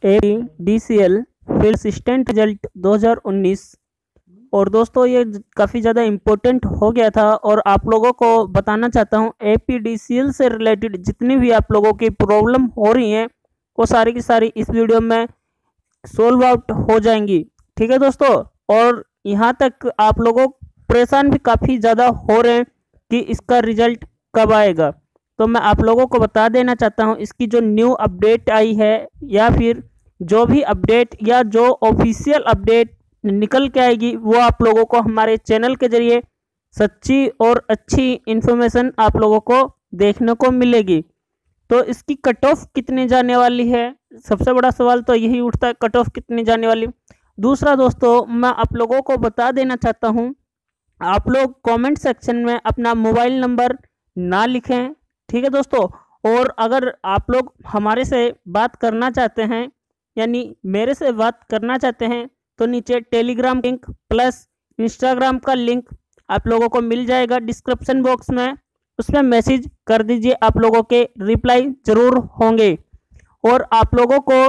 APDCL field assistant result 2019। और दोस्तों ये काफ़ी ज़्यादा इम्पोर्टेंट हो गया था और आप लोगों को बताना चाहता हूँ APDCL से रिलेटेड जितनी भी आप लोगों की प्रॉब्लम हो रही हैं वो सारी की सारी इस वीडियो में सोल्व आउट हो जाएंगी। ठीक है दोस्तों, और यहाँ तक आप लोगों परेशान भी काफ़ी ज़्यादा हो रहे हैं कि इसका रिजल्ट कब आएगा। तो मैं आप लोगों को बता देना चाहता हूँ इसकी जो न्यू अपडेट आई है या फिर जो भी अपडेट या जो ऑफिशियल अपडेट निकल के आएगी वो आप लोगों को हमारे चैनल के जरिए सच्ची और अच्छी इन्फॉर्मेशन आप लोगों को देखने को मिलेगी। तो इसकी कट ऑफ कितनी जाने वाली है, सबसे बड़ा सवाल तो यही उठता है, कट ऑफ कितनी जाने वाली। दूसरा दोस्तों मैं आप लोगों को बता देना चाहता हूँ आप लोग कमेंट सेक्शन में अपना मोबाइल नंबर ना लिखें। ठीक है दोस्तों, और अगर आप लोग हमारे से बात करना चाहते हैं यानी मेरे से बात करना चाहते हैं तो नीचे टेलीग्राम लिंक प्लस इंस्टाग्राम का लिंक आप लोगों को मिल जाएगा डिस्क्रिप्शन बॉक्स में, उसमें मैसेज कर दीजिए, आप लोगों के रिप्लाई ज़रूर होंगे। और आप लोगों को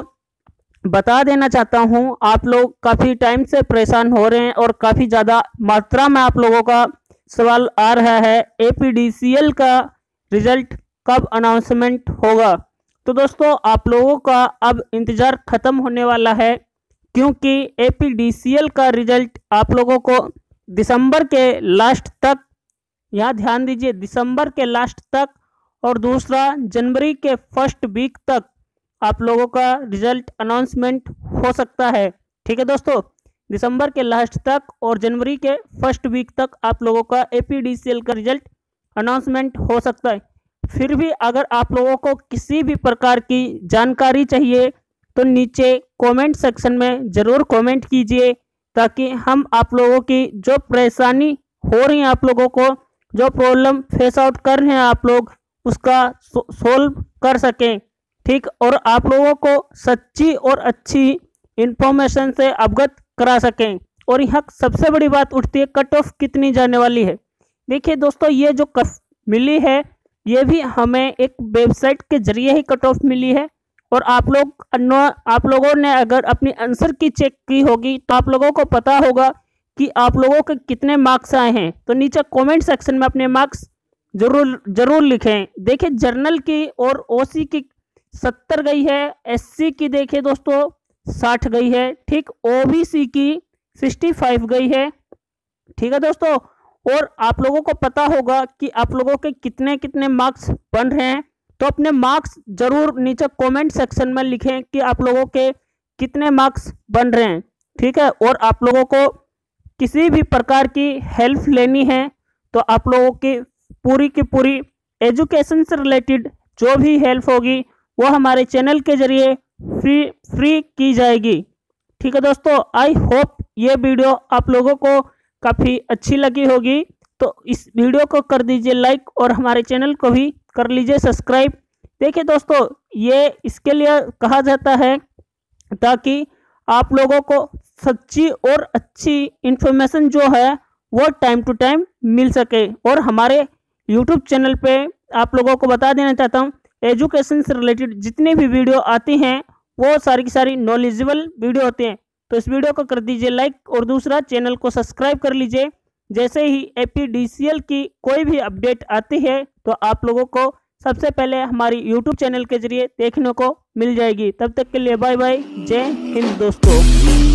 बता देना चाहता हूं आप लोग काफ़ी टाइम से परेशान हो रहे हैं और काफ़ी ज़्यादा मात्रा में आप लोगों का सवाल आ रहा है APDCL का रिजल्ट कब अनाउंसमेंट होगा। तो दोस्तों आप लोगों का अब इंतज़ार ख़त्म होने वाला है, क्योंकि APDCL का रिजल्ट आप लोगों को दिसंबर के लास्ट तक, यहाँ ध्यान दीजिए, दिसंबर के लास्ट तक और दूसरा जनवरी के फर्स्ट वीक तक आप लोगों का रिजल्ट अनाउंसमेंट हो सकता है। ठीक है दोस्तों, दिसंबर के लास्ट तक और जनवरी के फर्स्ट वीक तक आप लोगों का APDCL का रिजल्ट अनाउंसमेंट हो सकता है। फिर भी अगर आप लोगों को किसी भी प्रकार की जानकारी चाहिए तो नीचे कमेंट सेक्शन में ज़रूर कमेंट कीजिए, ताकि हम आप लोगों की जो परेशानी हो रही है, आप लोगों को जो प्रॉब्लम फेस आउट कर रहे हैं आप लोग, उसका सोल्व कर सकें। ठीक, और आप लोगों को सच्ची और अच्छी इंफॉर्मेशन से अवगत करा सकें। और यहाँ सबसे बड़ी बात उठती है कट ऑफ कितनी जाने वाली है। देखिए दोस्तों, ये जो कट मिली है ये भी हमें एक वेबसाइट के जरिए ही कट ऑफ मिली है, और आप लोगों ने अगर अपनी आंसर की चेक की होगी तो आप लोगों को पता होगा कि आप लोगों के कितने मार्क्स आए हैं। तो नीचे कमेंट सेक्शन में अपने मार्क्स जरूर लिखें। देखिए जर्नल की और OC की 70 गई है, SC की देखिए दोस्तों 60 गई है, ठीक, OBC की 65 गई है। ठीक है दोस्तों, और आप लोगों को पता होगा कि आप लोगों के कितने कितने मार्क्स बन रहे हैं। तो अपने मार्क्स जरूर नीचे कमेंट सेक्शन में लिखें कि आप लोगों के कितने मार्क्स बन रहे हैं। ठीक है, और आप लोगों को किसी भी प्रकार की हेल्प लेनी है तो आप लोगों की पूरी एजुकेशन से रिलेटेड जो भी हेल्प होगी वो हमारे चैनल के जरिए फ्री की जाएगी। ठीक है दोस्तों, आई होप ये वीडियो आप लोगों को काफ़ी अच्छी लगी होगी। तो इस वीडियो को कर दीजिए लाइक और हमारे चैनल को भी कर लीजिए सब्सक्राइब। देखिए दोस्तों, ये इसके लिए कहा जाता है ताकि आप लोगों को सच्ची और अच्छी इन्फॉर्मेशन जो है वो टाइम टू टाइम मिल सके। और हमारे YouTube चैनल पे आप लोगों को बता देना चाहता हूँ एजुकेशन से रिलेटेड जितनी भी वीडियो आती हैं वो सारी की सारी नॉलेजेबल वीडियो होती हैं। तो इस वीडियो को कर दीजिए लाइक और दूसरा चैनल को सब्सक्राइब कर लीजिए। जैसे ही APDCL की कोई भी अपडेट आती है तो आप लोगों को सबसे पहले हमारी YouTube चैनल के जरिए देखने को मिल जाएगी। तब तक के लिए बाय बाय, जय हिंद दोस्तों।